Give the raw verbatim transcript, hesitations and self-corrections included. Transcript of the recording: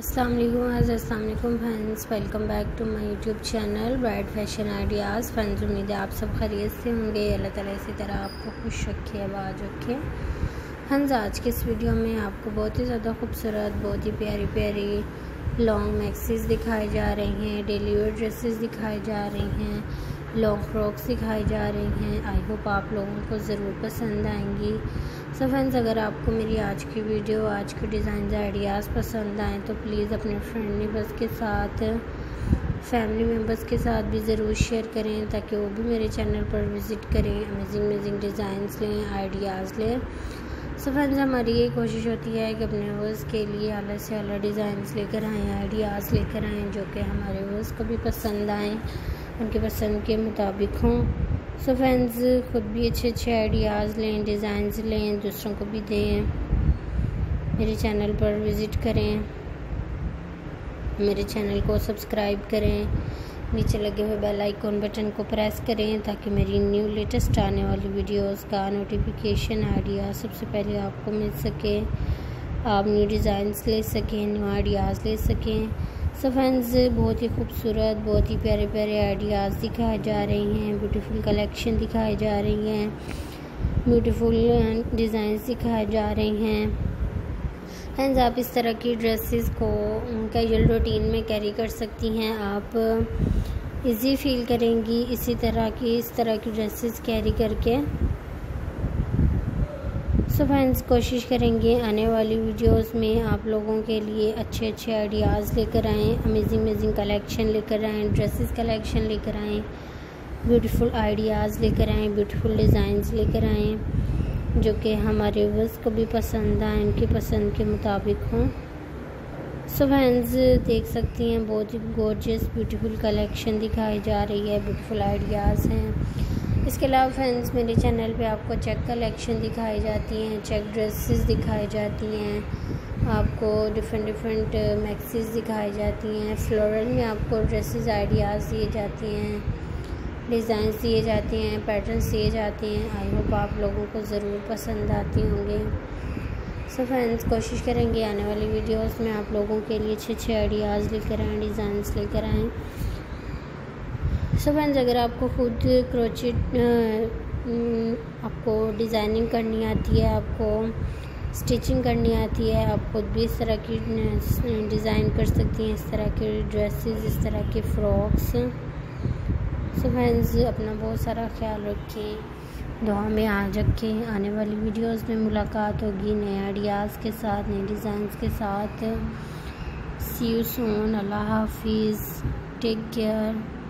अस्सलाम वालेकुम अस्सलाम वालेकुम friends, welcome back to my YouTube channel bright fashion ideas. Friends, उम्मीद है आप सब खैरियत से होंगे। अल्लाह ताला इसी तरह आपको खुश रखे, आबाद रखे। फ्रेंड्स, आज के इस वीडियो में आपको बहुत ही ज़्यादा खूबसूरत, बहुत ही प्यारी प्यारी लॉन्ग मैक्सीज दिखाई जा रही हैं, डेली वेयर ड्रेसेस दिखाई जा रही हैं, लॉन्ग फ्रॉक्स दिखाई जा रही हैं। आई होप आप लोगों को ज़रूर पसंद आएंगी। सो फ्रेंड्स, अगर आपको मेरी आज की वीडियो, आज के डिज़ाइन आइडियाज़ पसंद आएँ तो प्लीज़ अपने फ्रेंड मेंबर्स के साथ, फैमिली मेम्बर्स के साथ भी ज़रूर शेयर करें, ताकि वो भी मेरे चैनल पर विज़िट करें, अमेजिंग अमेजिंग डिज़ाइंस लें, आइडियाज़ लें। सो फ्रेंड्स, हमारी यही कोशिश होती है कि अपने व्यूअर्स के लिए आला से आला डिज़ाइंस लेकर आएँ, आइडियाज़ लेकर आएँ, जो कि हमारे व्यूअर्स को भी पसंद आएँ, उनके पसंद के मुताबिक हों। सो फ्रेंड्स, ख़ुद भी अच्छे अच्छे आइडियाज़ लें, डिज़ाइंस लें, दूसरों को भी दें। मेरे चैनल पर विज़िट करें, मेरे चैनल को सब्सक्राइब करें, नीचे लगे हुए बेल आइकॉन बटन को प्रेस करें, ताकि मेरी न्यू लेटेस्ट आने वाली वीडियोस का नोटिफिकेशन आइडिया सबसे पहले आपको मिल सके, आप न्यू डिज़ाइंस ले सकें, न्यू आइडियाज़ ले सकें। सो फ्रेंड्स, बहुत ही खूबसूरत, बहुत ही प्यारे प्यारे आइडियाज़ दिखाए जा रही हैं, ब्यूटीफुल कलेक्शन दिखाई जा रही हैं, ब्यूटीफुल डिज़ाइंस दिखाए जा रही हैं। फ्रेंड्स, आप इस तरह की ड्रेसेस को कैजुअल रूटीन में कैरी कर सकती हैं। आप इजी फील करेंगी इसी तरह की इस तरह की ड्रेसेस कैरी करके। सो फ्रेंड्स, कोशिश करेंगे आने वाली वीडियोस में आप लोगों के लिए अच्छे अच्छे आइडियाज़ लेकर आएँ, अमेजिंग अमेजिंग कलेक्शन लेकर आएँ, ड्रेसेस कलेक्शन लेकर आएँ, ब्यूटीफुल आइडियाज़ लेकर आएँ, ब्यूटीफुल डिज़ाइंस लेकर आएँ, जो कि हमारे व्यूअर्स को भी पसंद आए, उनकी पसंद के मुताबिक हों। सो फ्रेंड्स, देख सकती हैं बहुत ही गॉर्जियस ब्यूटीफुल कलेक्शन दिखाई जा रही है, ब्यूटीफुल आइडियाज़ हैं। इसके अलावा फ्रेंड्स, मेरे चैनल पे आपको चेक कलेक्शन दिखाई जाती हैं, चेक ड्रेसेस दिखाई जाती हैं, आपको डिफरेंट डिफरेंट मैक्सीज दिखाई जाती हैं, फ्लोरल में आपको ड्रेसेस आइडियाज़ दिए जाती हैं, डिज़ाइंस दिए जाते हैं, पैटर्न्स दिए जाते हैं। आई होप आप लोगों को ज़रूर पसंद आती होंगे। सो फ्रेंड्स, कोशिश करेंगे आने वाली वीडियोस में आप लोगों के लिए अच्छे अच्छे आइडियाज़ लेकर आएँ, डिज़ाइंस लेकर आएँ। सो फ्रेंड्स, अगर आपको खुद क्रोचेट आपको डिज़ाइनिंग करनी आती है, आपको स्टिचिंग करनी आती है, आप खुद भी इस तरह की डिज़ाइन कर सकती हैं, इस तरह के ड्रेसेस, इस तरह के फ्रॉक्स। सो फ्रेंड्स, अपना बहुत सारा ख्याल रखें, दुआ में याद रखें। आने वाली वीडियोस में मुलाकात होगी नए आइडियाज़ के साथ, नए डिज़ाइंस के साथ। सी यू सून। अल्लाह हाफिज़, टेक केयर।